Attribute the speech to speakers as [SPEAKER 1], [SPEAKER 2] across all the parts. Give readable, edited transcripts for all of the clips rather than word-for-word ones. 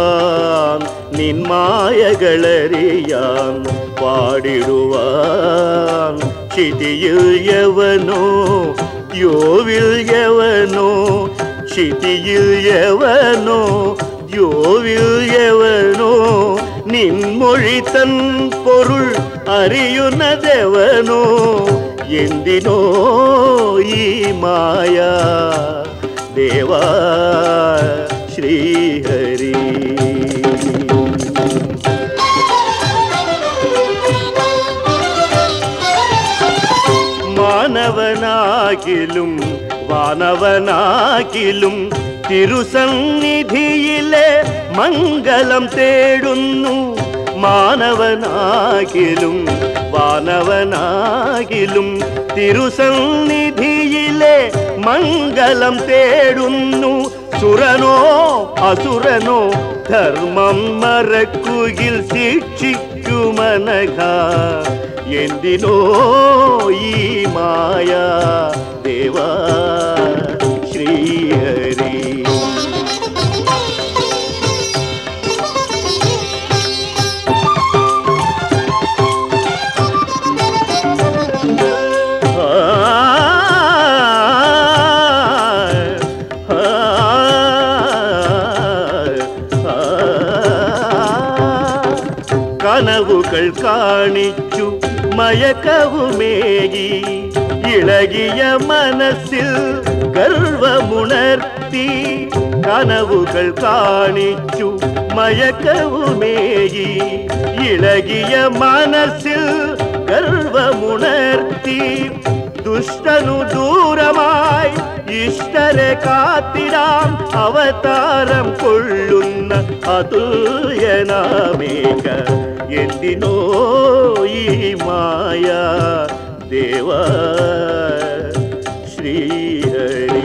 [SPEAKER 1] നിന്മായകളറിയാൻ പാടിടുവാൻ ക്ഷിതിയിൽ യവനോ യോവിൽ യവനോ ക്ഷിതിയിൽ യവനോ യോവിൽ യവനോ നിൻമൊഴി തൻ പൊരുൾ അറിയുന്നതെവനോ എന്തിനോ ഈ മായ ദേവാ ശ്രീഹരി മാനവനാകിലും വാനവനാകിലും തിരുസന്നിധിയിലെ മംഗളം തേടുന്നു മാനവനാകിലും വാനവനാകിലും തിരുസന്നിധിയിലെ മംഗളം തേടുന്നു സുരനോ അസുരനോ ധർമ്മം മറക്കുകിൽ ശിക്ഷിക്കുമനഘ എന്തിനോ ഈ മായ ദേവാ ശ്രീഹരി കനവുകൾ കാണിച്ചു മയക്കവുമേകി ഇളകിയ മനസ്സിൽ ഗർവമുണർത്തി കനവുകൾ കാണിച്ചു മയക്കവുമേകി ഇളകിയ മനസ്സിൽ ഗർവമുണർത്തി ദുഷ്ടനു ദൂരമായി ഇഷ്ടരെ കാത്തിടാം അവതാരം കൊള്ളുന്ന അതുല്യനാമേക എന്തിനോ ഈ മായ ദേവാ ശ്രീഹരി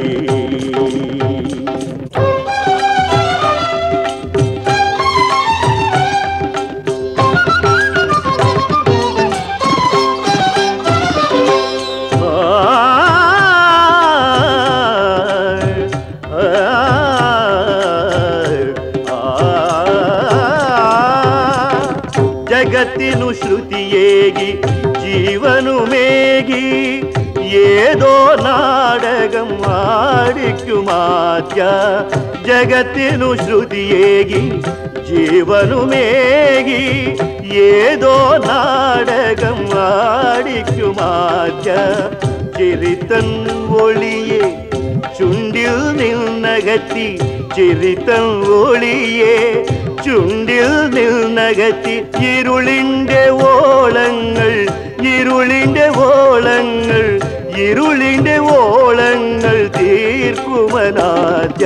[SPEAKER 1] ജഗത്തിനു ശ്രുതിയേകി ജീവനുമേകി ഏതോ നാടകം ആടിക്കുമാദ്യ ജഗത്തിനു ശ്രുതിയേകി ജീവനുമേകി ഏതോ നാടകം ആടിക്കുമാദ്യ ചിരിത്തൻ ഒളിയെ ചുണ്ടിൽ നിന്നകത്തി ചിരിത്തൻ ഒളിയെ ചുണ്ടിൽ നിന്നകത്തി ഇരുളിൻ്റെ ഓളങ്ങൾ ഇരുളിൻ്റെ ഓളങ്ങൾ ഇരുളിൻ്റെ ഓളങ്ങൾ തീർക്കുമനാദ്യ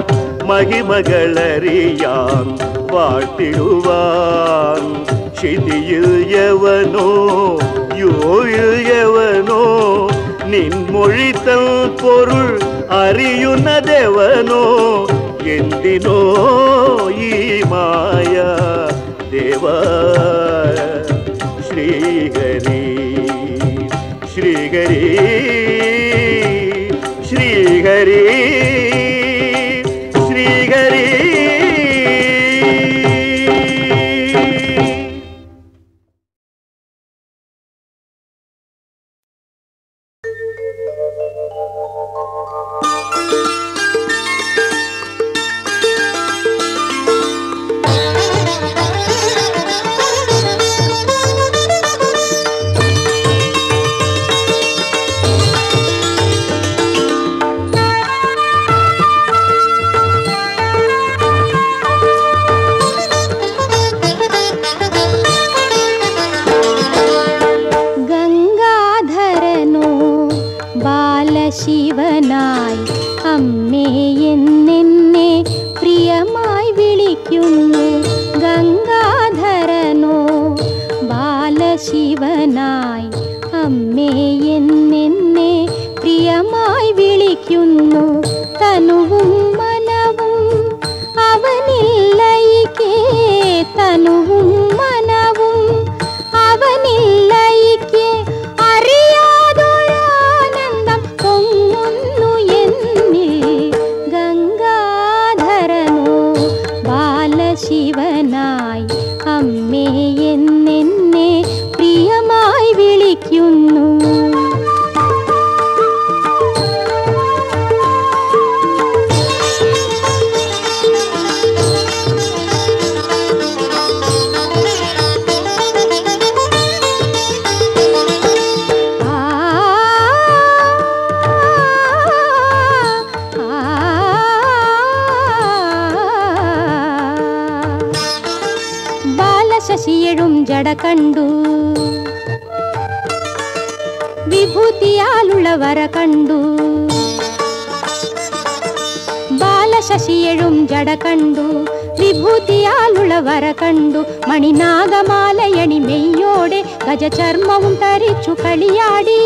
[SPEAKER 1] മഹിമകളറിയാൻ വാഴ്ത്തിടുവാൻ ക്ഷിതിയിൽ യവനോ യോയിൽ യവനോ നിൻമൊഴി തൻ പൊരുൾ അറിയുന്നതെവനോ എന്തിനോ ഈ മായ ദേവാ ശ്രീഹരി ശ്രീഹരി ശ്രീഹരി ശ്രീഹരി
[SPEAKER 2] ശിവനായി അമ്മേ എന്നെന്നെ പ്രിയമായി വിളിക്കുന്നു ഗംഗാധരനോ ബാലശിവനായി അമ്മേ എന്നെന്നെ പ്രിയമായി വിളിക്കുന്നു തനുവും മനവും അവനില്ലയിക്കേ തനുവും മനവും അവനില്ലയിക്കേ അറിയാതൊരാനന്ദം പൊങ്ങുന്നു എന്നിൽ ഗംഗാധരനോ ബാലശിവനായി ബാലശിവനായി അമ്മേ എന്നെന്നെ പ്രിയമായി വിളിക്കുന്നു. ശശിയെഴും ജട കണ്ടു വിഭൂതിയാലുള്ള വര കണ്ടു. ബാലശശിയെഴും ജട കണ്ടു വിഭൂതിയാലുള്ള വര കണ്ടു. മണിനാഗമാലയണി മെയ്യോടെ ഗജചർമ്മവും ധരിച്ചു കളിയാടി.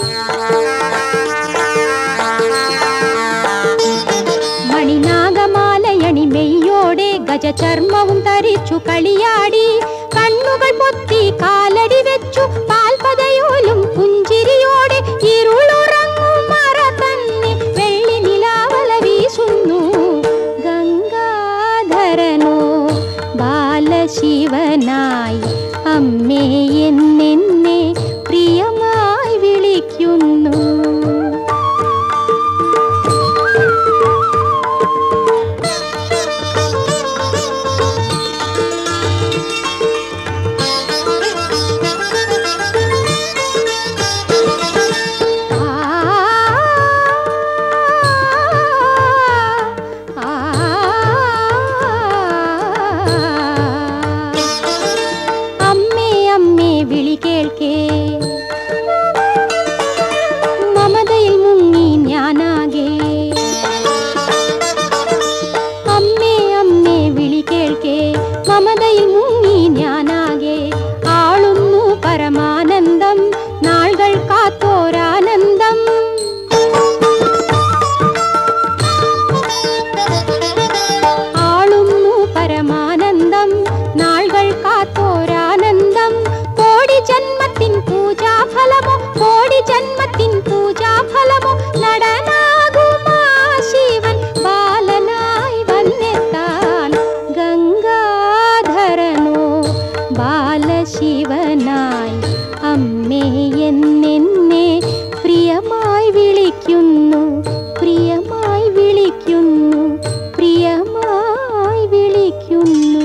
[SPEAKER 2] മണിനാഗമാലയണി മെയ്യോടെ ഗജചർമ്മവും ധരിച്ചു കളിയാടി. കണ്ണുകൾ പൊത്തി കാലടി വെച്ചു പാൽപതയോലും പുഞ്ചിരിയോടെ ഇരുളുറങ്ങും മറ തന്നെ വെള്ളി നിലാവല വീശുന്നു. ഗംഗാധരനോ ബാലശിവനായി അമ്മേ എന്നെന്നെ പ്രിയമായി വിളിക്കുന്നു. മമതയിൽ മുങ്ങി ഞാനാകെ അമ്മേ അമ്മേ വിളി കേൾക്കേ. മമതയിൽ മുങ്ങി ഞാനാകെ ആളുന്നു പരമാനന്ദം നാളുകൾ കാത്തോരാനന്ദം. ആളുന്നു പരമാനന്ദം നാളുകൾ കാത്തോരാനന്ദം. കോടി ജന്മത്തിൻ പൂജാഫലമോ കോടി ജന്മത്തിൻ പൂജാഫലമോ നടനാകുമാ ശിവൻ ബാലനായി വന്നെത്താൻ. ഗംഗാധരനോ ബാലശിവനായി അമ്മേ എന്നെന്നെ പ്രിയമായി വിളിക്കുന്നു. പ്രിയമായി വിളിക്കുന്നു. പ്രിയമായി വിളിക്കുന്നു.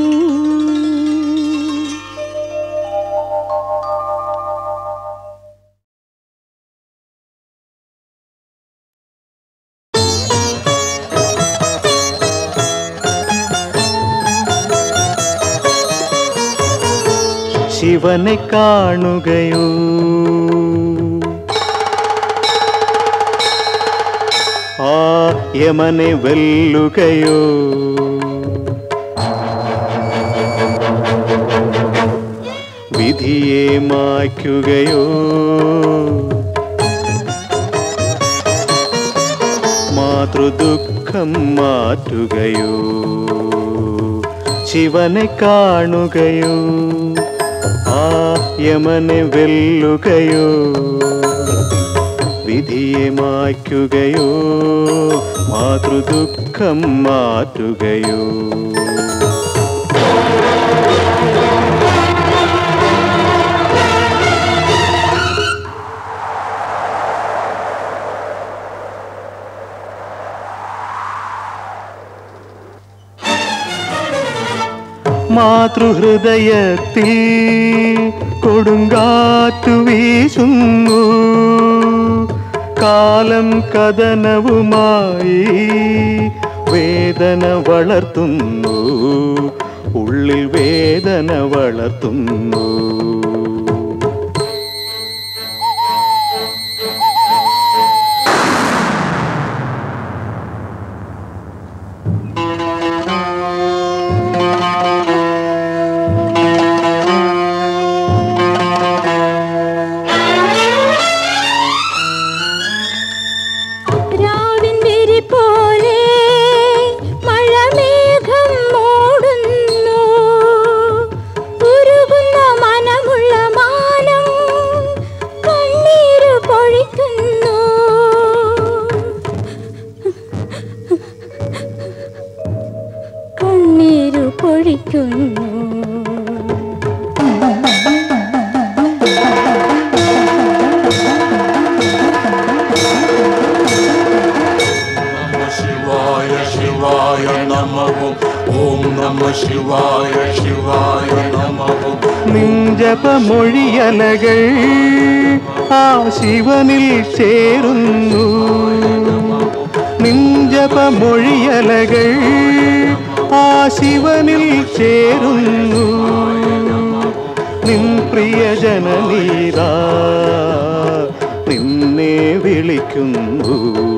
[SPEAKER 1] ശിവനെ കാണുകയോ ആ യമനെ വെല്ലുകയോ വിധിയെ മായ്ക്കുകയോ മാതൃദുഃഖം മാറ്റുകയോ ശിവനെ കാണുകയോ ആ യമനെ വെല്ലുകയോ വിധിയെ മായ്ക്കുകയോ മാതൃദുഃഖം മാറ്റുകയോ. മാതൃഹൃദയത്തിൽ കൊടുങ്കാറ്റു വീശുന്നു. കാലം കഥനവുമായി വേദന വളർത്തുന്നു. ഉള്ളിൽ വേദന വളർത്തുന്നു.
[SPEAKER 2] മഴമേഘം മൂടുന്നു. ഉരുകുന്ന മനമുള്ള വിളിക്കുന്നു.
[SPEAKER 3] ശിവായ ശിവായ നമഃ ഓം നമഃ ശിവായ ശിവായ നമഃ.
[SPEAKER 1] നിഞ്ചപമൊഴിയലകൾ ആ ശിവനിൽ ചേരുന്നു. നിഞ്ചപമൊഴിയലകൾ ആ ശിവനിൽ ചേരുന്നു. നിൻ പ്രിയജനനീതാ നിന്നെ വിളിക്കുന്നു.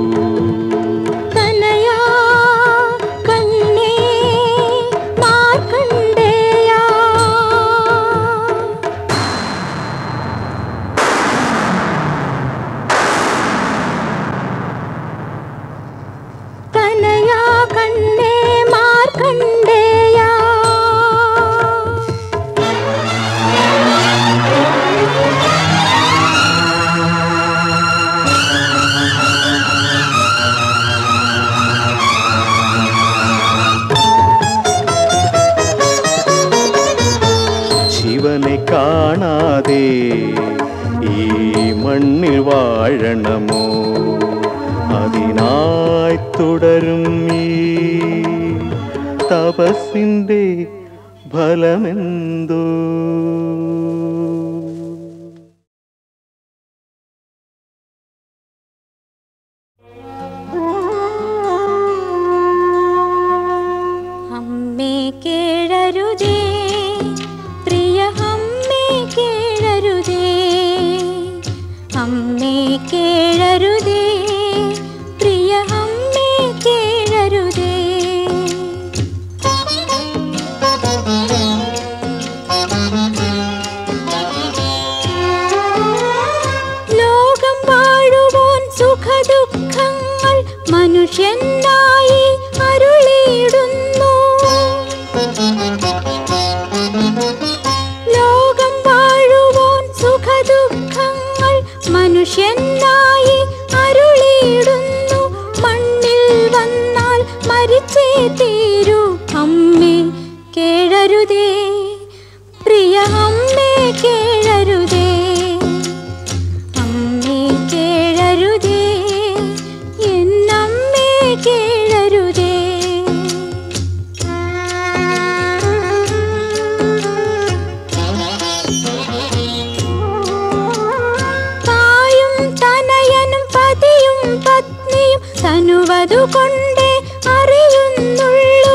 [SPEAKER 1] ശിവനെ കാണാതെ ഈ മണ്ണിൽ വാഴണമോ? അതിനായി തുടരും ഈ തപസ്സിൻ്റെ ഫലമെന്തോ?
[SPEAKER 2] അമ്മേ കേഴരുതേ പ്രിയ അമ്മേ കേഴരുതേ. അമ്മേ കേഴരുതേ പ്രിയ അമ്മേ കേഴരുതേ. ലോകം വാഴുവാൻ സുഖദുഃഖങ്ങൾ മനുഷ്യനായി അരുളിയിടുന്നു. ലോകം വാഴുവാൻ സുഖദുഃഖങ്ങൾ മനുഷ്യനായി അരുളിയിടുന്നു. മണ്ണിൽ വന്നാൽ മരിച്ചേ തീരൂ. അമ്മേ കേഴരുതേ പ്രിയ അമ്മേ കേഴരുതേ. അമ്മേ കേഴരുതേ എന്നമ്മേ കേഴരുതേ. തായും തനയനും പതിയും പത്നിയും തനുവതുകൊണ്ടേ അറിയുന്നുള്ളൂ.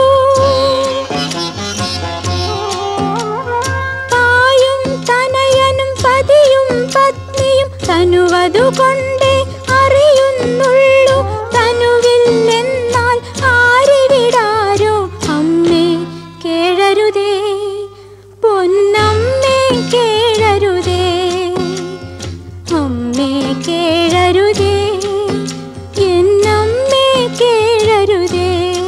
[SPEAKER 2] തായും തനയനും പതിയും പത്നിയും തനുവതുകൊണ്ടേ അറിയുന്നുള്ളൂ. തനുവില്ലെന്നാൽ ആരിവിടാരോ. അമ്മേ കേഴരുതേ പൊന്നമ്മേ കേഴരുതേ. അമ്മേ കേഴരുതേ എന്നമ്മേ കേഴരുതേ.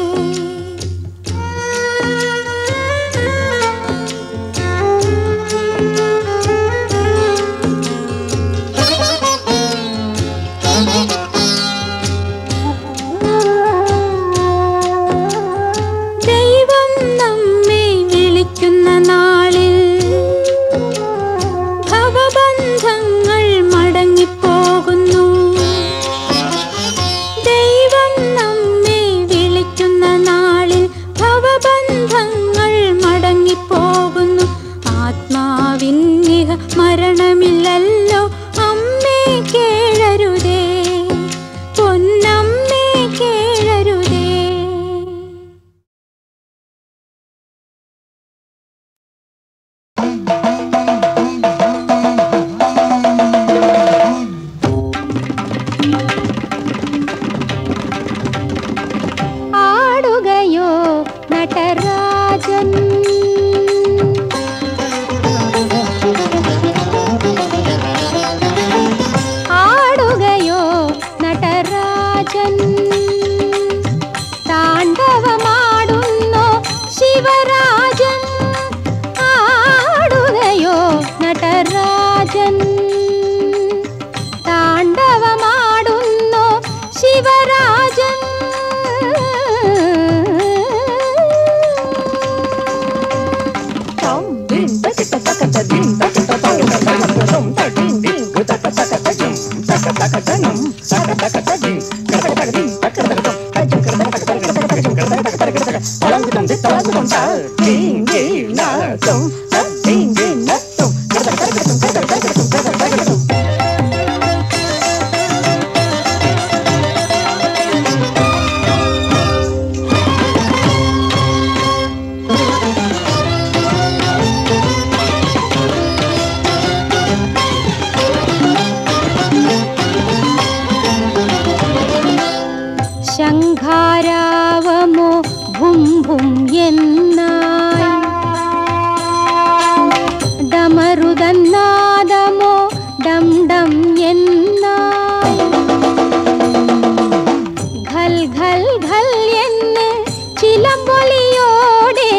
[SPEAKER 2] ദൈവം നമ്മെ വിളിക്കുന്ന നാളിൽ ഭവബന്ധങ്ങൾ മടങ്ങിപ്പോകുന്നു. ദൈവം നമ്മെ വിളിക്കുന്ന നാളിൽ ഭവബന്ധങ്ങൾ മടങ്ങിപ്പോകുന്നു. ആത്മാവിന്നിഹ മരണമില്ലല്ലോ. അമ്മേ കേഴരുതേ പൊന്നമ്മേ കേഴരുതേ. ആടുകയോ നടരാജൻ ആടുകയോ നടരാജൻ. താണ്ഡവമാടുന്നോ ശിവരാജൻ. ആടുകയോ നടരാജൻ. താണ്ഡവമാടുന്നോ ശിവരാജൻ. ശംഖാരാവമോ ഭും ഭും എന്നായി, ഡമരുദനാദമോ ഡം ഡം എന്നായി, ഘൽ ഘൽ ഘൽ എന്ന് ചിലമ്പൊലിയോടെ.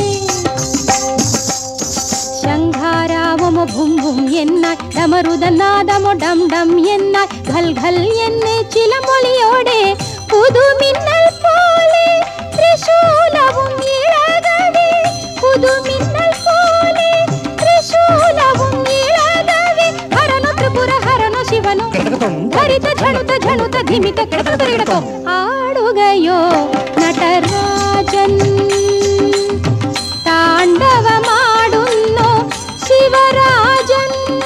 [SPEAKER 2] ശംഖാരാവമോ ഭും ഭും എന്നായി, ഡമരുദനാദമോ ഡം ഡം എന്നായി, ഘൽ ഘൽ എന്ന് ചിലമ്പൊലിയോടെ. പുതുമിന്നൽ പോലെ ത്രിശൂലവും ഇളകവേ, പുതുമിന്നൽ പോലെ ത്രിശൂലവും ഇളകവേ. ഹരനു ത്രിപുര ഹരനു ശിവനു ധരിത ഝണുത ഝണുത ധിമിത കിടതോ. ആടുകയോ നടരാജൻ, താണ്ഡവമാടുന്നു ശിവരാജൻ.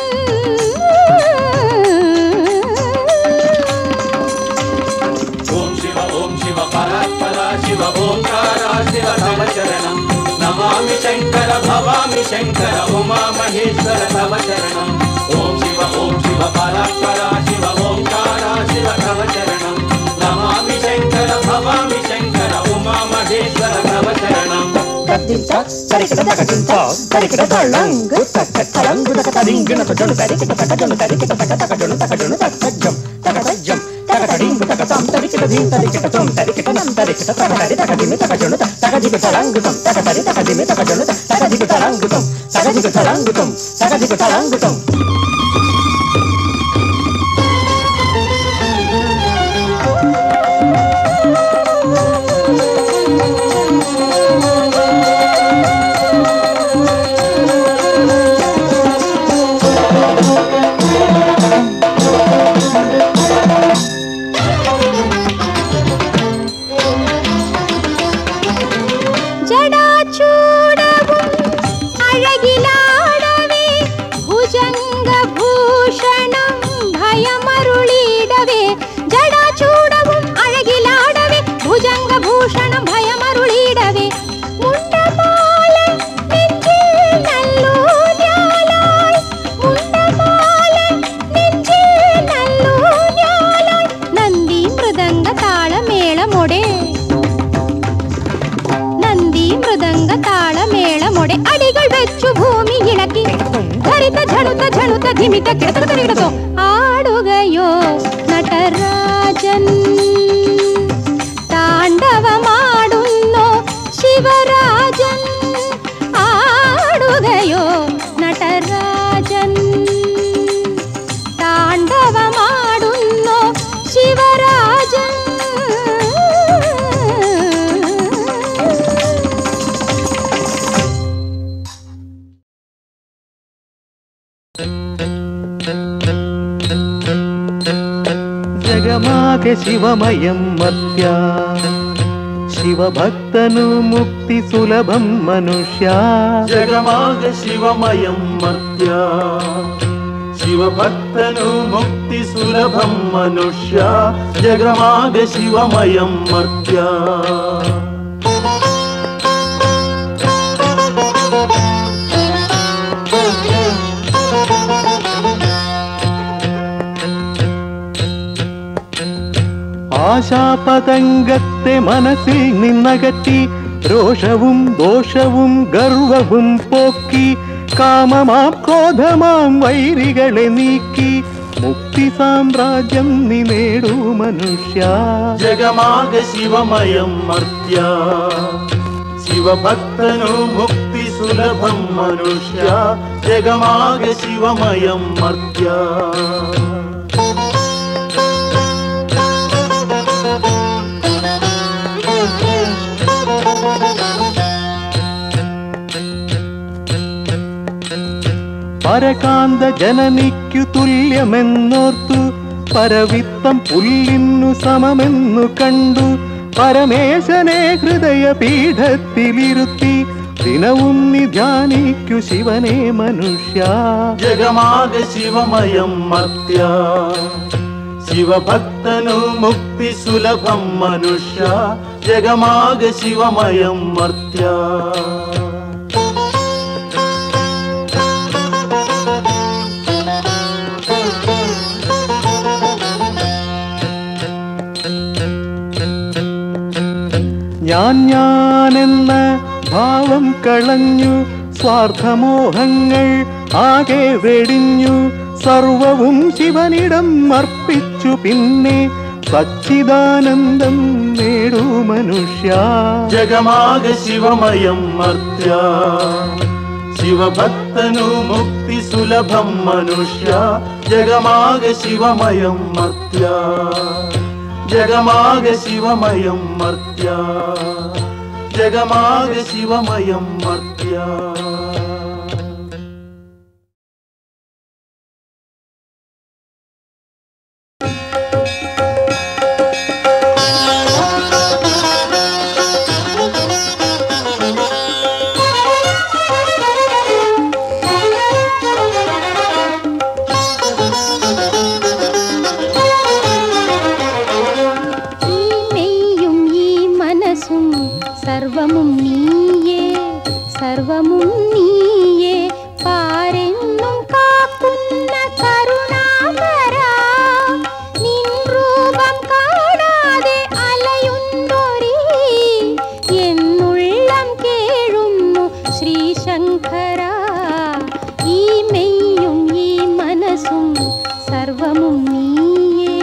[SPEAKER 4] शिव ओंकारा शिव तव चरणं नमामि शंकर भवामि शंकर उमा महेश्वर तव चरणं. ओम शिव परात्परा शिव ओंकारा शिव तव चरणं नमामि शंकर भवामि शंकर उमा महेश्वर तव चरणं.
[SPEAKER 5] तद्दिंता तरिकिट तकदिंता तरिकिट तळंगु तक तळंगु तक तदिंगुन तजनु तरिकिट तकजनु तरिकिट तक तकजनु तकजनु तकजम तकजम तकडिंगु तकताम तरिकिट दीन तरिकिट तुम तरिकिट नम तरिकिट तकदि तकदिमि तकजनु तकदिगु तळंगुतम तकदि तकदिमि तकजनु तकदिगु तळंगुतम तकदिगु तळंगुतम तकदिगु तळंगुतम.
[SPEAKER 2] ധിമിത കിടതോ. ആടുകയോ നടരാജൻ, താണ്ഡവമാടുന്നു ശിവരാജൻ. ആടുകയോ നടരാജൻ, താണ്ഡവമാടുന്നു ശിവരാജൻ.
[SPEAKER 1] జగమాగ శివమయం మర్త్య, శివభక్తను ముక్తి సులభం మనుష్య.
[SPEAKER 3] జగమాగ శివమయం మర్త్య, శివభక్తను ముక్తి సులభం మనుష్య. జగమాగ శివమయం మర్త్య.
[SPEAKER 1] ആശാപതംഗത്തെ മനസ്സിൽ നിന്നകറ്റി, രോഷവും ദോഷവും ഗർവവും പോക്കി, കാമമാം ക്രോധമാം വൈരികളെ നീക്കി, മുക്തി സാമ്രാജ്യം നീ നേടൂ മനുഷ്യ.
[SPEAKER 3] ജഗമാഗ ശിവമയം മർത്യ, ശിവഭക്തനു മുക്തി സുലഭം മനുഷ്യ. ജഗമാഗ ശിവമയം മർത്യ. പരകാന്ത ജനനിക്കു തുല്യമെന്നോർത്തു,
[SPEAKER 1] പരവിത്തം പുല്ലിന്നു സമമെന്നു കണ്ടു പരമേശനെ ഹൃദയ പീഠത്തിലിരുത്തി ദിനവും നീ ധ്യാനിക്കു ശിവനെ മനുഷ്യ.
[SPEAKER 3] ജഗമാകെ ശിവമയം മർത്യ ശിവഭക്തനു മുക്തി സുലഭം മനുഷ്യ. ജഗമാകെ ശിവമയം മർത്യ.
[SPEAKER 1] ഞാനെന്ന ഭാവം കളഞ്ഞു സ്വാർത്ഥമോഹങ്ങൾ ആകെ വെടിഞ്ഞു സർവവും ശിവനിടം അർപ്പിച്ചു പിന്നെ സച്ചിദാനന്ദം നേടൂ മനുഷ്യ.
[SPEAKER 3] ജഗമാകെ ശിവമയം മർത്യ ശിവഭക്തനു മുക്തി സുലഭം മനുഷ്യ. ജഗമാകെ ശിവമയം മർത്യ ജഗമാകെ ശിവമയം മർത്യ ജഗമാകെ ശിവമയം മർത്യ.
[SPEAKER 2] സർവമും നീയേ സർവമും നീയേ പാരെന്നും കാക്കുന്ന കരുണാകരാ. നിൻ രൂപം കാണാതെ അലയുന്നോരീ എന്നുള്ളം കേഴുന്നു ശ്രീശങ്കരാ. ഈ മെയ്യും ഈ മനസ്സും സർവമും നീയേ.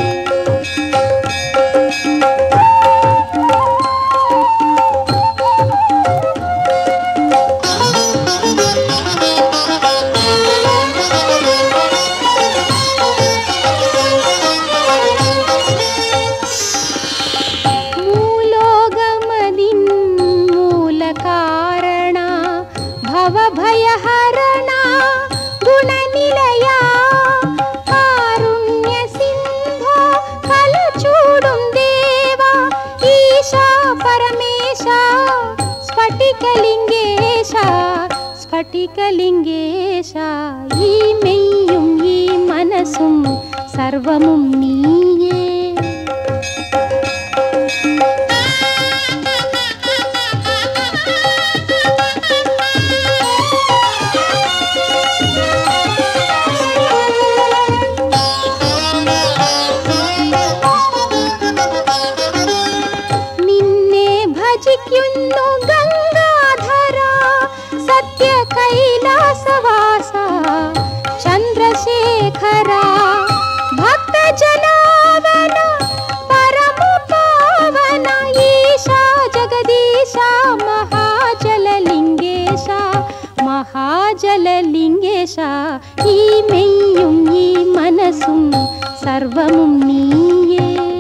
[SPEAKER 2] ഭയഹരണ ഗുണനിലയ കാരുണ്യ സിന്ധോ കലചൂടും ദേവ ഈശാ പരമേശ സ്ഫടികലിംഗേശ സ്ഫടികലിംഗേശ. ഈ മെയ്യും ഈ മനസ്സും സർവമും നീയേ. ഗംഗാധര സത്യ കൈലാസവാസ ചന്ദ്രശേഖര ഭക്ത ജനാവന പരമ പാവന ഈശാ ജഗദീശ മഹാജലലിംഗേശ മഹാജലലിംഗേശ. ഈ മെയ്യും ഈ മനസ്സും സർവമും നീയേ.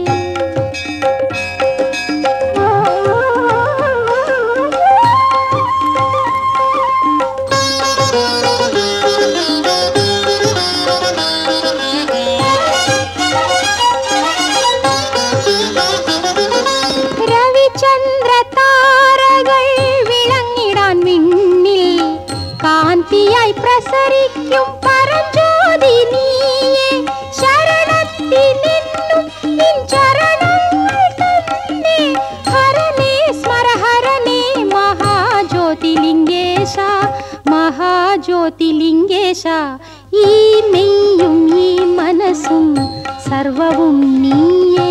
[SPEAKER 2] ചന്ദ്രതാരകൾ വിളങ്ങിടാൻ വിണ്ണിൽ കാന്തിയായി പ്രസരിക്കും പരജ്യോതി നീയേ. ശരണത്തിലെന്നും നിൻ ചരണങ്ങൾ തന്നെ ഹരനേ സ്മരഹരനേ മഹാജ്യോതിലിംഗേശ മഹാജ്യോതിലിംഗേശ. ഈ മെയ്യും ഈ മനസ്സും സർവവും നീയേ.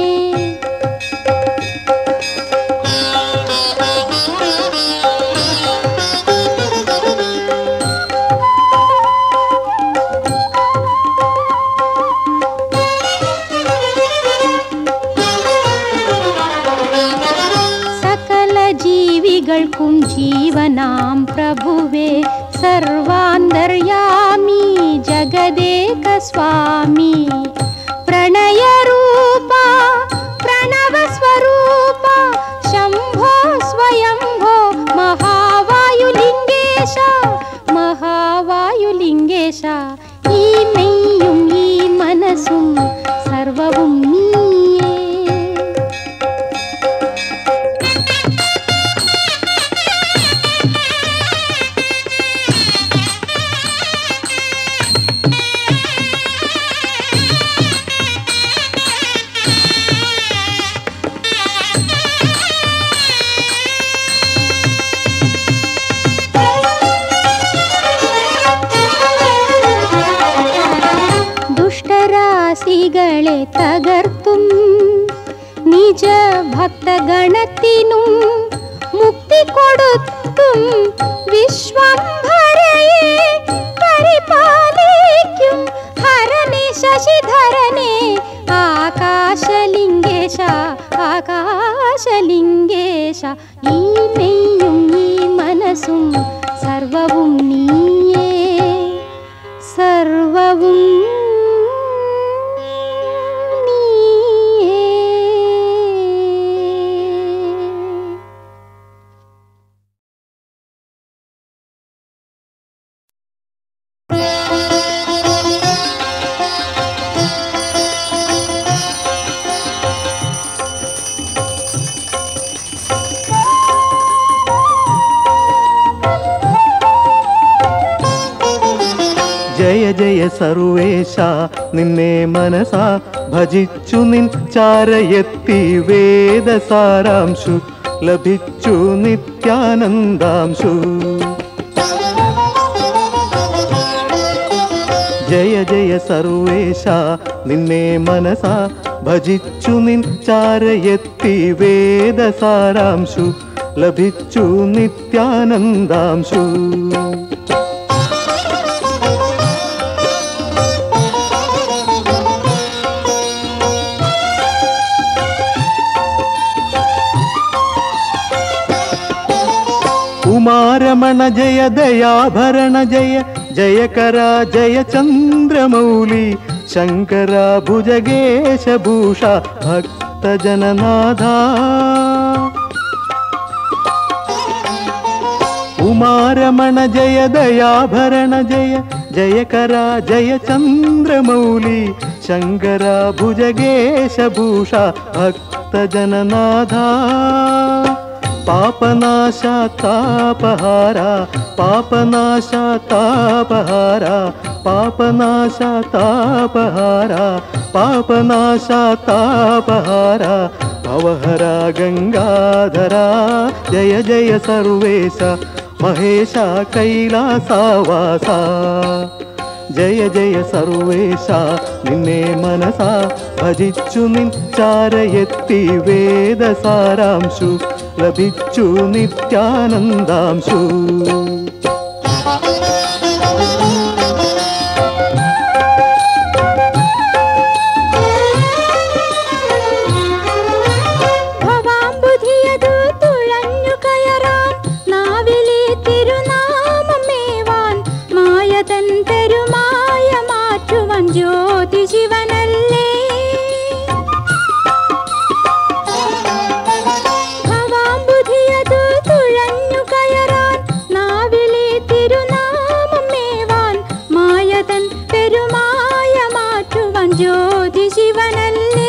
[SPEAKER 2] ജീവികൾക്കും ജീവനാം പ്രഭുവേ സർവാന്തർയാമി ജഗദേക സ്വാമി. പ്രണയരൂപ പ്രണവസ്വരൂപ ശംഭോ സ്വയംഭോ മഹാവായുലിംഗേശ മഹാവായുലിംഗേശ. ഈ മെയ്യും ഈ മനസ്സും തകർത്തും നിജ ഭക്തഗണത്തിനും മുക്തി കൊടുത്തും വിശ്വംഭരയെ പരിപാലിക്കും ഹരനെ ശശിധരനെ ആകാശലിംഗേശ ആകാശലിംഗേശ. ഈ മെയ്യും ഈ മനസ്സും സർവവും നീയേ, സർവവും
[SPEAKER 1] ജയ ജയ സർവേശ നിന്നെ മനസാ ഭജിച്ചു നിൻ ചാരയെത്തി വേദസാരാംശു ലഭിച്ചു നിത്യാനന്ദാംശു. ജയ ജയ സർവേശ നിന്നെ മനസാ ഭജിച്ചു നിൻ ചാരയെത്തി വേദസാരാംശു ലഭിച്ചു നിത്യാനന്ദാംശു. ഉമാരമണ ജയ ദയാഭരണ ജയ ജയകര ജയ ചന്ദ്രമൗലി ശങ്കര ഭുജഗേശഭൂഷ ഭക്തജനനാഥ. ഉമാരമണ ജയ ദയാഭരണ ജയ ജയകര ജയ ചന്ദ്രമൗലി ശങ്കര ഭുജഗേശഭൂഷ ഭക്തജനനാഥ. പാപനാശ താപഹാര പാപനാശ താപഹാര പാപനാശ താപഹാര പാപനാശ താപഹാര ഭവഹര ഗംഗാധര. ജയ ജയ സർവേശ മഹേശ കൈലാസവാസ. ജയ ജയ സർവേശ നിന്നെ മനസാ ഭജിച്ചു നിൻ ചാരയെത്തി വേദസാരാംശു ലഭിച്ചു നിത്യാനന്ദാംശു.
[SPEAKER 2] ഭവാംബുധിയതു തുഴഞ്ഞു കയറാൻ നാവിലെ തിരുനാമമേവാൻ മായതൻ പെരുമായ മാറ്റുവൻ ജ്യോതി ശിവനല്ലേ. ഭവാംബുധിയതു തുഴഞ്ഞു കയറാൻ നാവിലെ തിരുനാമമേവാൻ മായതൻ പെരുമായ മാറ്റുവൻ ജ്യോതി ശിവനല്ലേ.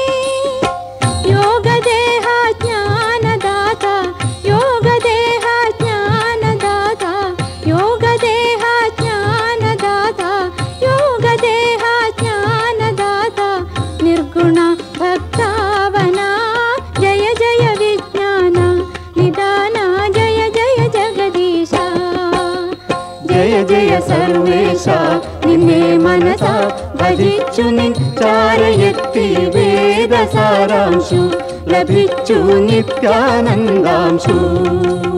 [SPEAKER 2] യോഗദേഹ ജ്ഞാനദാത യോഗദേഹ ജ്ഞാനദാത യോഗദേഹ ജ്ഞാനദാത യോഗദേഹ ജ്ഞാനദാത നിർഗുണ ഭക്താവന. ജയ ജയ വിജ്ഞാന നിദാന ജയ ജയ ജഗദീശ. ജയ ജയ സർവേശ നിന്നെ മനസാ ഭജിച്ചു നിൻ ചാരയെത്തി വേദസാരാംശു ലഭിച്ചു നിത്യാനന്ദാംശു.